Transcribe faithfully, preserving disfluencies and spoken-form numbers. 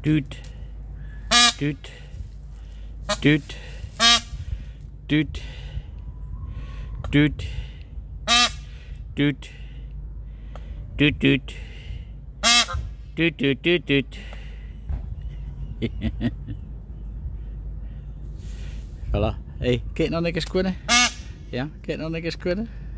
Doot. Doot. Doot. Doot. Doot. Doot. Doot doot. Doot doot doot doot. Voilà. Hey, kijk nou een keer squidden. Ja, kijk nou een keer squidden.